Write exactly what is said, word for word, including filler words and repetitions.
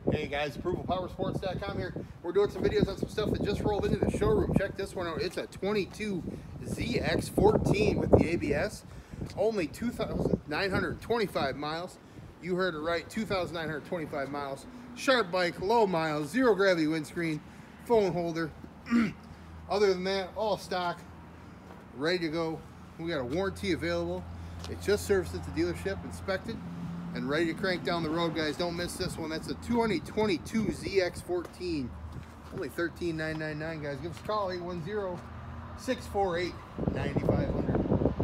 Hey guys, approval power sports dot com here. We're doing some videos on some stuff that just rolled into the showroom. Check this one out. It's a twenty-two Z X fourteen with the A B S. Only two thousand nine hundred twenty-five miles. You heard it right, two thousand nine hundred twenty-five miles. Sharp bike, low miles, zero gravity windscreen, phone holder. Other than that, all stock, ready to go. We got a warranty available. It just serviced at the dealership, inspected, and ready to crank down the road, guys. Don't miss this one. That's a twenty twenty-two Z X fourteen. Only thirteen thousand nine hundred ninety-nine, guys. Give us a call, eight one zero, six four eight, nine five zero zero.